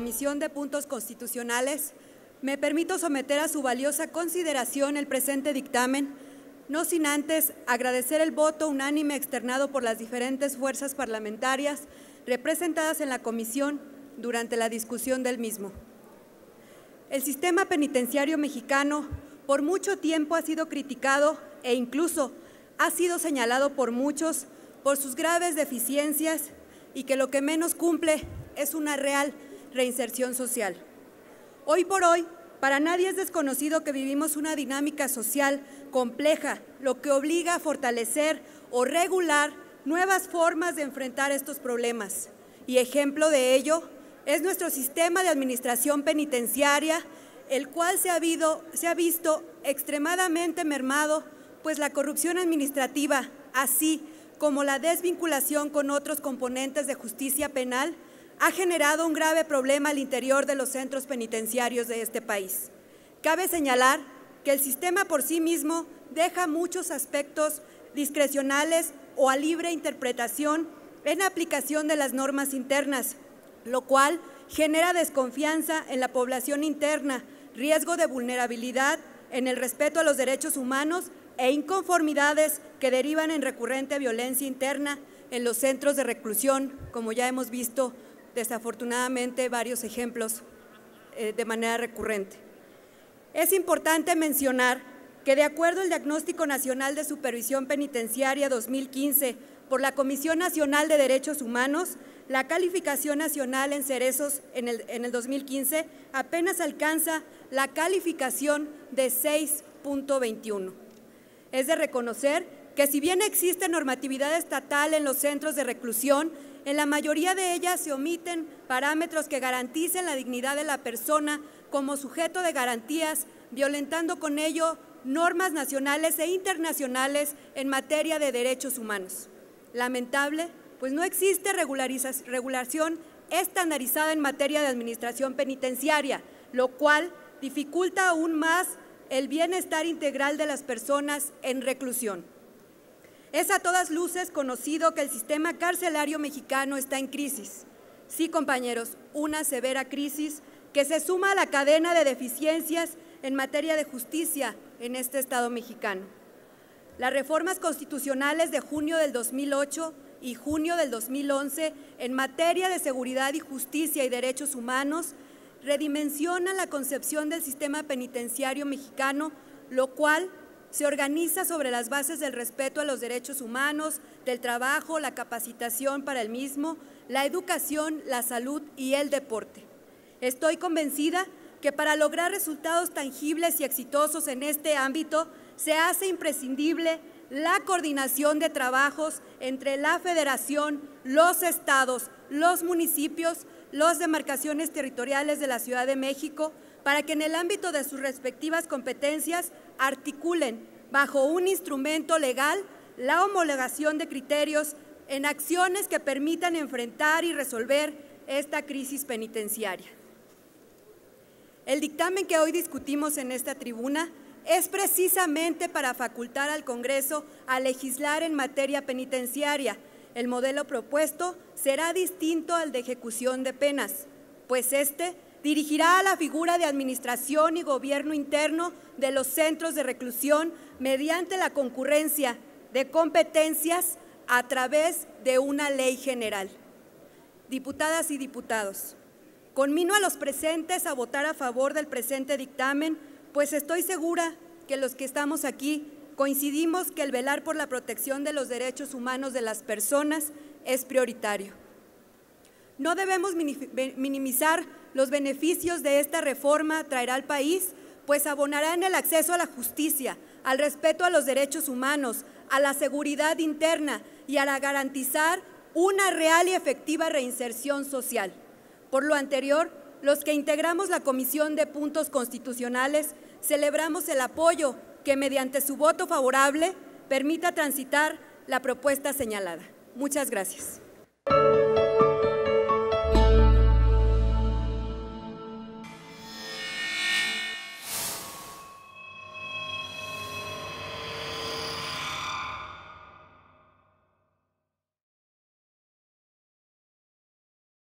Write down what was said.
Comisión de Puntos Constitucionales, me permito someter a su valiosa consideración el presente dictamen, no sin antes agradecer el voto unánime externado por las diferentes fuerzas parlamentarias representadas en la comisión durante la discusión del mismo. El sistema penitenciario mexicano por mucho tiempo ha sido criticado e incluso ha sido señalado por muchos por sus graves deficiencias y que lo que menos cumple es una real reinserción social. Hoy por hoy, para nadie es desconocido que vivimos una dinámica social compleja, lo que obliga a fortalecer o regular nuevas formas de enfrentar estos problemas. Y ejemplo de ello es nuestro sistema de administración penitenciaria, el cual se ha visto extremadamente mermado, pues la corrupción administrativa, así como la desvinculación con otros componentes de justicia penal, ha generado un grave problema al interior de los centros penitenciarios de este país. Cabe señalar que el sistema por sí mismo deja muchos aspectos discrecionales o a libre interpretación en aplicación de las normas internas, lo cual genera desconfianza en la población interna, riesgo de vulnerabilidad en el respeto a los derechos humanos e inconformidades que derivan en recurrente violencia interna en los centros de reclusión, como ya hemos visto desafortunadamente varios ejemplos de manera recurrente. Es importante mencionar que de acuerdo al Diagnóstico Nacional de Supervisión Penitenciaria 2015 por la Comisión Nacional de Derechos Humanos, la calificación nacional en Cerezos en el 2015 apenas alcanza la calificación de 6.21. Es de reconocer que si bien existe normatividad estatal en los centros de reclusión, en la mayoría de ellas se omiten parámetros que garanticen la dignidad de la persona como sujeto de garantías, violentando con ello normas nacionales e internacionales en materia de derechos humanos. Lamentable, pues no existe regulación estandarizada en materia de administración penitenciaria, lo cual dificulta aún más el bienestar integral de las personas en reclusión. Es a todas luces conocido que el sistema carcelario mexicano está en crisis. Sí, compañeros, una severa crisis que se suma a la cadena de deficiencias en materia de justicia en este Estado mexicano. Las reformas constitucionales de junio del 2008 y junio del 2011 en materia de seguridad y justicia y derechos humanos redimensionan la concepción del sistema penitenciario mexicano, lo cual se organiza sobre las bases del respeto a los derechos humanos, del trabajo, la capacitación para el mismo, la educación, la salud y el deporte. Estoy convencida que para lograr resultados tangibles y exitosos en este ámbito se hace imprescindible la coordinación de trabajos entre la Federación, los estados, los municipios, las demarcaciones territoriales de la Ciudad de México, para que en el ámbito de sus respectivas competencias articulen bajo un instrumento legal la homologación de criterios en acciones que permitan enfrentar y resolver esta crisis penitenciaria. El dictamen que hoy discutimos en esta tribuna es precisamente para facultar al Congreso a legislar en materia penitenciaria. El modelo propuesto será distinto al de ejecución de penas, pues este dirigirá a la figura de administración y gobierno interno de los centros de reclusión mediante la concurrencia de competencias a través de una ley general. Diputadas y diputados, conmino a los presentes a votar a favor del presente dictamen, pues estoy segura que los que estamos aquí coincidimos que el velar por la protección de los derechos humanos de las personas es prioritario. No debemos minimizar los beneficios de esta reforma traerá al país, pues abonará en el acceso a la justicia, al respeto a los derechos humanos, a la seguridad interna y a garantizar una real y efectiva reinserción social. Por lo anterior, los que integramos la Comisión de Puntos Constitucionales celebramos el apoyo que mediante su voto favorable permita transitar la propuesta señalada. Muchas gracias.